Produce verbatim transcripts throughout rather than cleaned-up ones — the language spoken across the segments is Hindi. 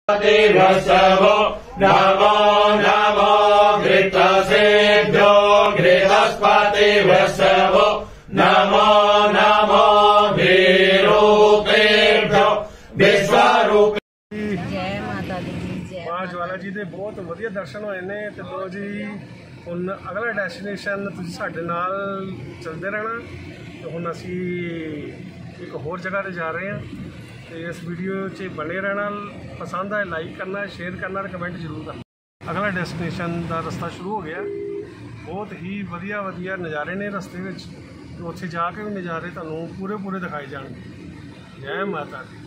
वसवो नमो नमो घृतसेभ्यो घृतस्पति वसवो नमो नमो विरूपेभ्यो विश्वरूप। जय माता दी जय मां ज्वाला जी दे बहुत वधिया दर्शन होए ने ते लो जी हुण अगला डेस्टिनेशन तुसीं साडे नाल चलदे रहना। तो हुण असीं एक होर जगह ते जा रहे हैं। तो इस वीडियो च बने रहना, पसंद आए लाइक करना, शेयर करना, कमेंट जरूर करना। अगला डेस्टिनेशन का रास्ता शुरू हो गया। बहुत ही वधिया वधिया नज़ारे ने रस्ते में, तो उत्थे जाके भी नज़ारे तुहानूं पूरे पूरे दिखाए जाएंगे। जय माता दी।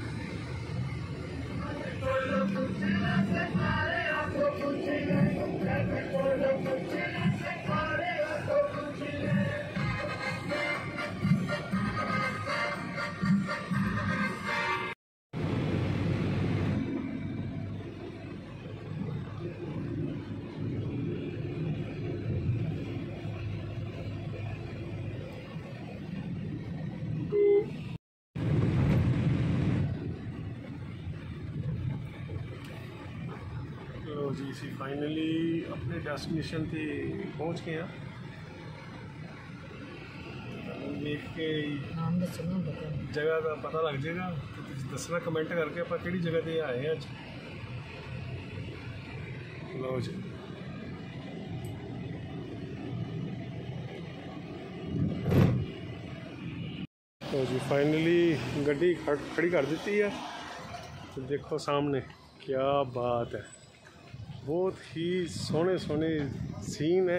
जी असी फाइनली अपने डेस्टिनेशन पे पहुँच गए हैं। देख के जगह का पता लग जाएगा, तो दसना कमेंट करके आप कि जगह पे आए हैं अज। लो जी तो जी फाइनली गड्डी खड़ी कर दी है। तो देखो सामने क्या बात है, बहुत ही सोहने सोहने सीन है।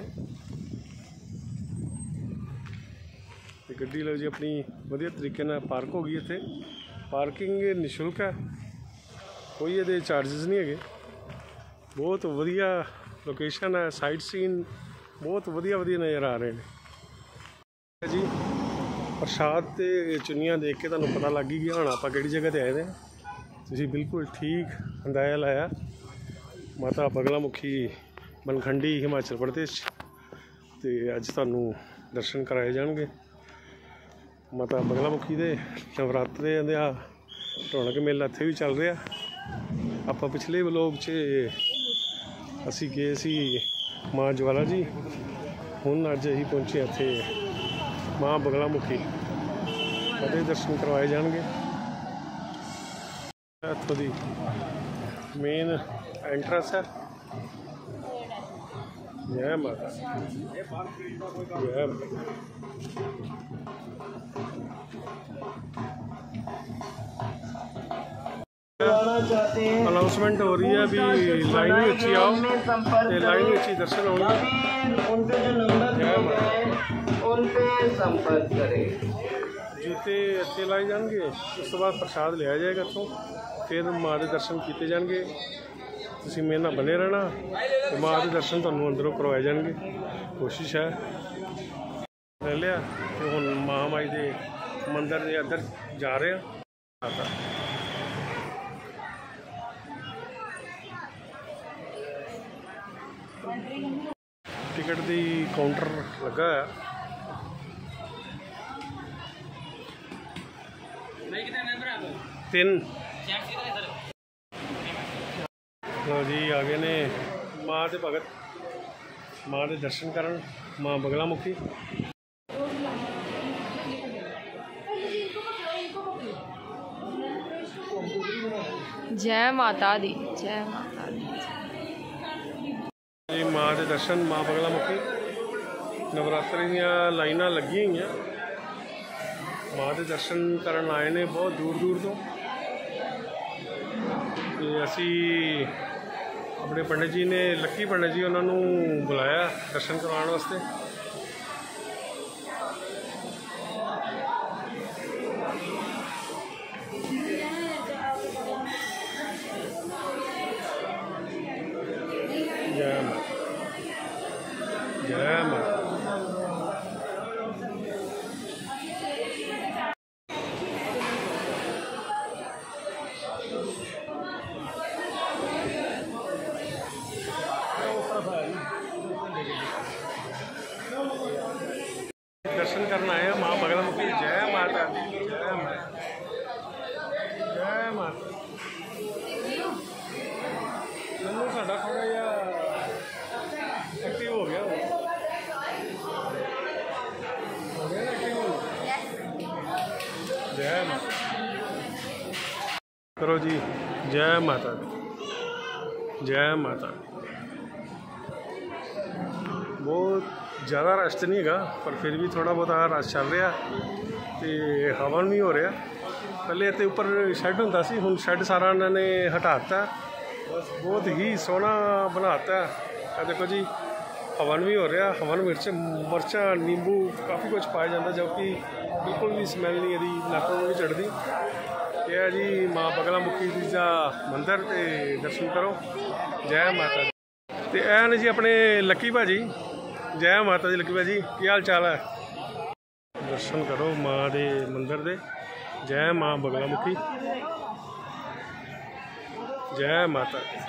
गड्डी लो जी अपनी वधिया तरीके नाल पार्क हो गई। इत्थे पार्किंग निशुल्क है, कोई ये चार्जिस नहीं है। बहुत वधिया लोकेशन है, साइड सीन बहुत वधिया वधिया नज़र आ रहे हैं जी। प्रसाद ते चुनियाँ देख के तुहानूं पता लग ही गया होना आपां किहड़ी जगह ते आए हैं। तुसीं बिल्कुल ठीक अंदाज़ा लाया। माता बगलामुखी बनखंडी हिमाचल प्रदेश ते अज तुहानूं दर्शन कराए जाएंगे। माता बगलामुखी दे नवरात्रे दा रौनक मेला इत्थे भी चल रहा। आपां पिछले व्लॉग च असी गए सी मां ज्वाला जी, हुण अज असीं पहुंचे इत्थे मां बगलामुखी, कदे दर्शन करवाए जाएंगे। इत्थों दी मेन एंट्रेंस है। जय माता जय अनाउंसमेंट हो रही है अभी। लाइन में अच्छी आओ, लाइन में अच्छी दर्शन होंगे। उनके जो नंबर उन पे संपर्क करें। जूते अच्छे लाए जाएंगे, उस तो बाद प्रसाद लिया जाएगा इतों, फिर माँ के दर्शन किए जाएंगे। तुसीं मेरे नाल बने रहना, तो माँ के दर्शन तुहानूं अंदरों करवाए जाएंगे। कोशिश है ले लिया। तो हुण महामाई के मंदिर के अंदर जा रहे हैं। टिकट दी काउंटर लगा है। तीन लो जी आ गए ने माँ के भगत, माँ के दर्शन करन, माँ बगलामुखी। जय माता दी जय माता दी जी। माँ के दर्शन, माँ बगलामुखी नवरात्रे दियां लाइनां लगी हुई हैं। माँ के दर्शन करन आए ने बहुत दूर दूर तो। असी अपने पंडित जी ने, लक्की पंडित जी, उन्होंने बुलाया दर्शन करवाने वास्ते। जय माता जय माता। दर्शन करना आए माँ बगलामुखी। जय माता दी जय माता जय माता। करो जी। जय माता दी, जय माता दी। बहुत ज़्यादा रश तो नहीं है पर फिर भी थोड़ा बहुत रश चल रहा तो हवन भी हो रहा। पहले इतने उपर शैड होंदा सी, हुण शैड सारा उन्होंने हटाता, बहुत ही सोहना बनाता। देखो जी हवन भी हो रहा, हवन मिर्च मरचा नींबू काफ़ी कुछ पाया जाता जो कि बिल्कुल भी स्मैल नहीं यदि नाकों में भी चढ़ती। यह है जी माँ बगला मुखी जी का मंदिर, ते दर्शन करो। जय माता दी। तो यह ने जी अपने लक्की भाजी। जय माता दी लक्की भाजी, की हाल चाल है? दर्शन करो माँ के मंदिर दे। जय माँ बगला मुखी, जय माता दी।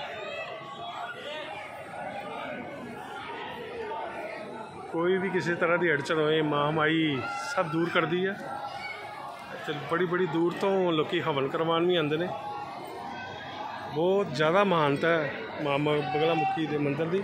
कोई भी किसी तरह की अड़चन होए महामाई सब दूर कर दी है। तो बड़ी बड़ी दूर तो लोग हवन करवान भी आते हैं। बहुत ज़्यादा महानता है माँ बगला मुखी के मंदिर की।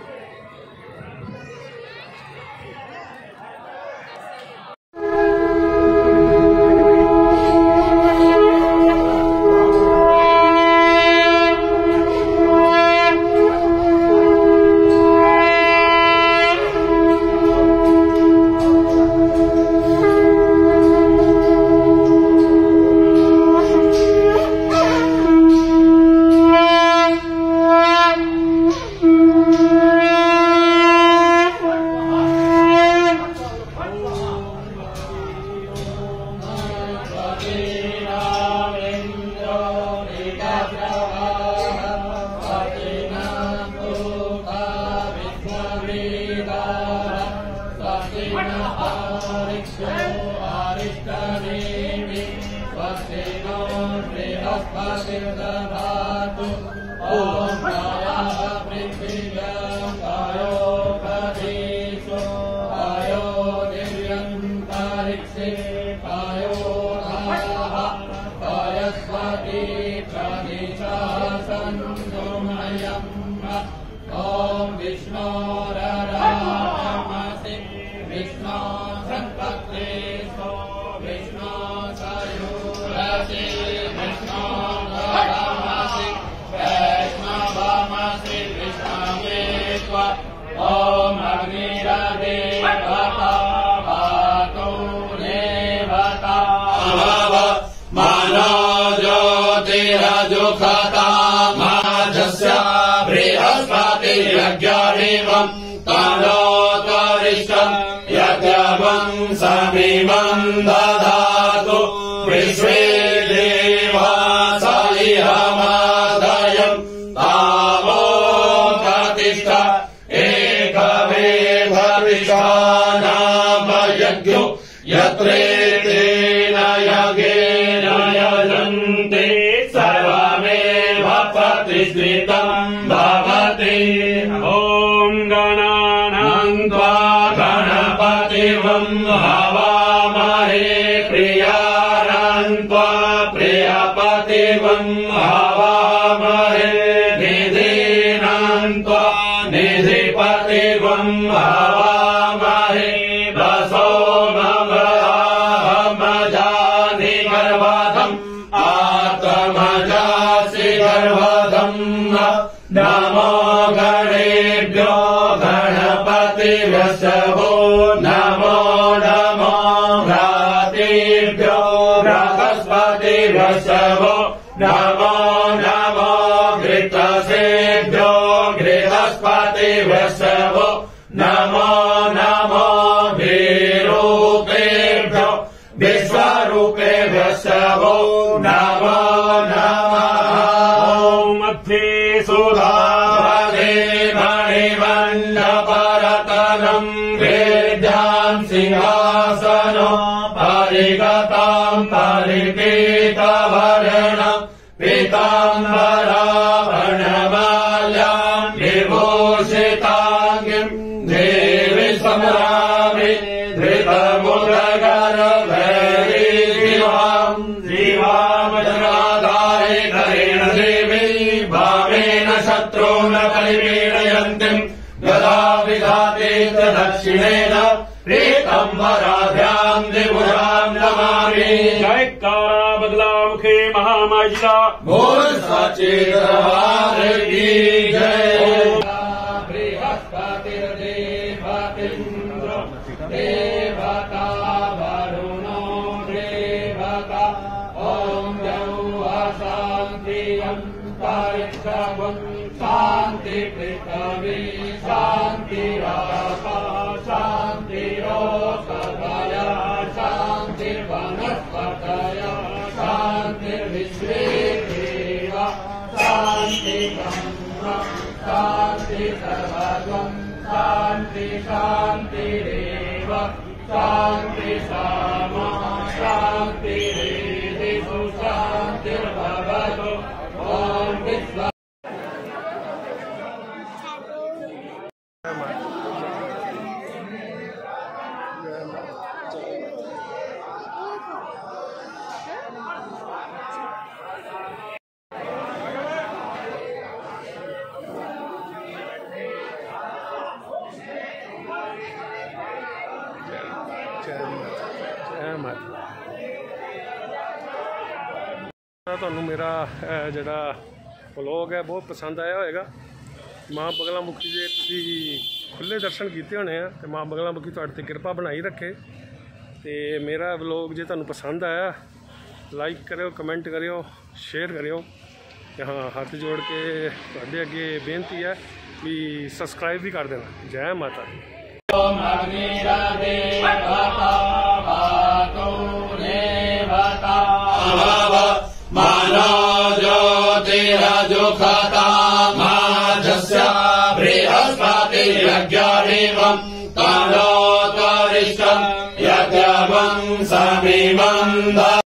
समीमं दधातु विश्वे देवा सलिहमादयं तावो प्रतिष्ठा एकमेधविष्ठानामयज्ञो यत्रेतेन यज्ञेन यजन्ते सर्वमेव प्रतिष्ठितं भवति। ॐ गणानां त्वा गणपतिं हवामहे प्रियाणां त्वा प्रियपतिं हवामहे निधीनां त्वा निधिपतिं हवामहे वसो ममजानि गर्भधम् आत्मजासि गर्भधम्। नमो गणेभ्यो गणपतिभ्यो नमो नमो भ्रातृभ्यो बृहस्पतिभ्यो नमो नमो घृतसेभ्यो गृहस्पतिभ्यो नमो नमो विरूपेभ्यो विश्वरूपेभ्यो नमो नमः। मध्ये सुधावधे मणिमण्डपरतनं वेद्यां सिंहासनो परिगतां परिपीतवर्णं पीताम्बराभरणमाल्यां विभूषिताङ्गीं देवी संरामे धृतमुदगर्भैरीवां जीवामजनाधारे करेण देवी भावेन शत्रून् परिपीडयन्तीं गदा विधाते च दक्षिणेन प्रीतम्बराभ्यां द्विभुजां नमामि। जयकारा बगलामुखी महामाई महाराज जी का बोल साचे दरबार की जय। बृहस्पतिर्देवतेन्द्र देवता वरुणो देवता ओम जौ शांतियं परिक्षवं शांति पृथ्वी शांतिरापा शांतिरोषधय शांतिर्वनस्पतय शांतिर्विश्वे देव शांति ब्रह्म शांति सर्वगं शांति शांतिरेव शांति सामा शांतिरेदिषु शांतिर्भवतु ओम विश्व। ਤੁਹਾਨੂੰ ਮੇਰਾ ਜਿਹੜਾ ਵਲੌਗ ਹੈ ਬਹੁਤ ਪਸੰਦ ਆਇਆ ਹੋਵੇਗਾ। ਮਾਂ ਬਗਲਾ ਮੁਖੀ ਦੇ ਤੁਸੀਂ ਖੁੱਲੇ ਦਰਸ਼ਨ ਕੀਤੇ ਹੋਣੇ ਆ ਤੇ ਮਾਂ ਬਗਲਾ ਮੁਖੀ ਤੁਹਾਡੇ ਤੇ ਕਿਰਪਾ ਬਣਾਈ ਰੱਖੇ। ਤੇ ਮੇਰਾ ਵਲੌਗ ਜੇ ਤੁਹਾਨੂੰ ਪਸੰਦ ਆਇਆ ਲਾਈਕ ਕਰਿਓ, ਕਮੈਂਟ ਕਰਿਓ, ਸ਼ੇਅਰ ਕਰਿਓ। ਤੇ ਹਾਂ ਹੱਥ ਜੋੜ ਕੇ ਤੁਹਾਡੇ ਅੱਗੇ ਬੇਨਤੀ ਹੈ ਵੀ ਸਬਸਕ੍ਰਾਈਬ ਵੀ ਕਰ ਦੇਣਾ। ਜੈ ਮਾਤਾ ਦੀ। मानो ज्योतिरजुखता माजस्य बृहस्पतिर्यज्ञदेवं तनोतरिष्टं यज्ञवं समिमं